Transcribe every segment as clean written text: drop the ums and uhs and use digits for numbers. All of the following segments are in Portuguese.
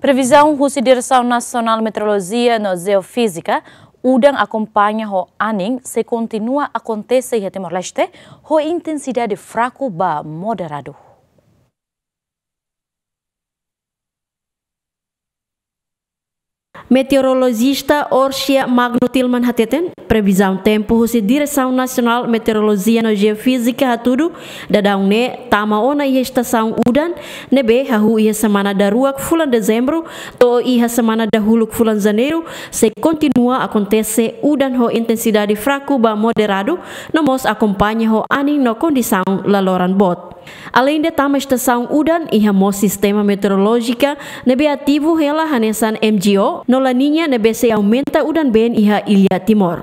Previsão da Direção Nacional de Meteorologia e Geofísica, udang acompanha o aning se continua a acontecer em Timor-Leste, com intensidade fraco ba moderado. Meteorologista Orsia Magno Tilman Hateten, previsão tempo husi Direção Nacional Meteorologia e Geofísica hatudu, dadang ne tama ona iha estação udan, nebe hahu iha semana daruak fulan dezembro, to iha semana dahuluk fulan janeiro, se continua acontecer udan ho intensidade fraco ba moderado, nomos acompanha ho aning no condição laloran bot. Além de tama estação udan, iha mo sistema meteorológica nebe ativo hela hanesan MGO, no La Niña nebe se aumenta udan ben iha Ilha Timor.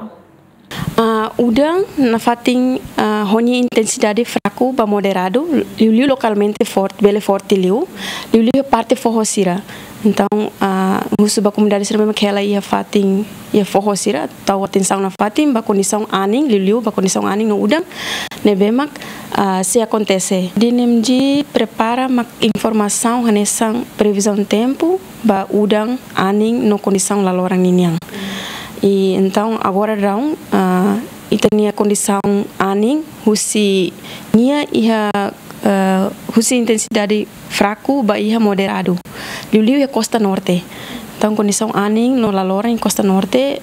Udang na fating honha intensidade fraco ba moderado, liu localmente forte, bele forte liu parte forrosira. Então, musu ba comunidade serba aquela ia fating ia forrosira, tau atenção na fating ba condição aning liu ba condição aning no udang, nebe mak se acontece. DNMG prepara mak informação hanesang previsão tempo ba udang aning no condição lalorang ninyang. E então agora não itania condição aning husi nia iha husi intensidade fraco ba iha moderado liu é costa norte. Então condição aning no lalora em costa norte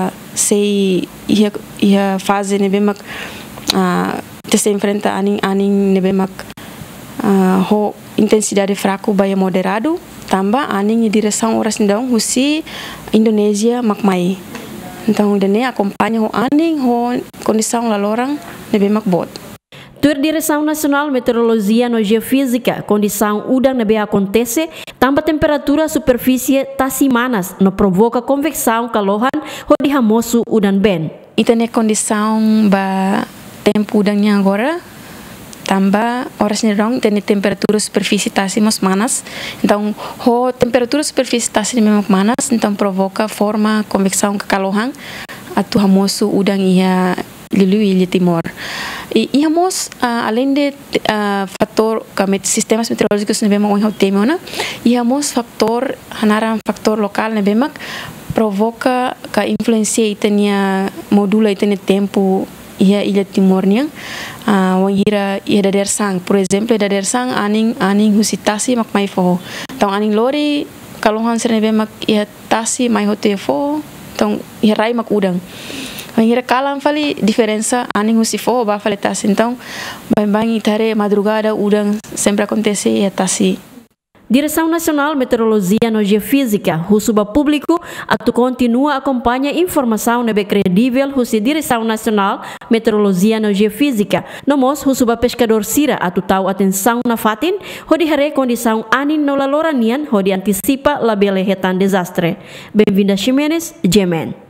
se iha fase nebemak se enfrenta aning nebemak ho intensidade fraco ba iha moderado tambah aning em direção horas ndang husi Indonesia makmai. Então, ele acompanha o aning, a condição lalorang, nebe makbot. Tur Direção Nacional Meteorologia e Geofísica, condição udang nebe acontece, tambah temperatura superfície tasimanas, no provoca convecção calohan, ho dihamosu udan ben. Itane condição ba tempo udangnya agora, tambah horas nerong tem temperatura superfície tasimos manas, então ho temperatura superfície tasimos manas, então provoca forma convecção kekalohan atu hamosu udang iha liu Ilha Timor. E hamos além de fator kami sistemas meteorológicos nebemak wang temona, hamos faktor hanaran faktor lokal nebemak provoca ka influencia itania modula itania tempo iha Ilha Timor niang wang hira iha dader sang, por exemplo dader sang aning husitasi mak mai fo. Tong aning lori kalohan serebe mak iha tasi mai hote fo, tong iha rai mak udang. Wang hira kalam fali diferença aning husifo ba fali tasi. Então bang itare madrugada udang sempre acontece iha tasi. Direção Nacional Meteorologia e Geofísica, Husuba Público, atu continua acompanha informação nebe credível husi Direção Nacional Meteorologia e Geofísica. Nomos Husuba Pescador Sira atu tau atenção na fatin, hodi hare condição anin no laloranian, hodi antecipa labele hetan desastre. Bem-vinda Ximenes, Jemen.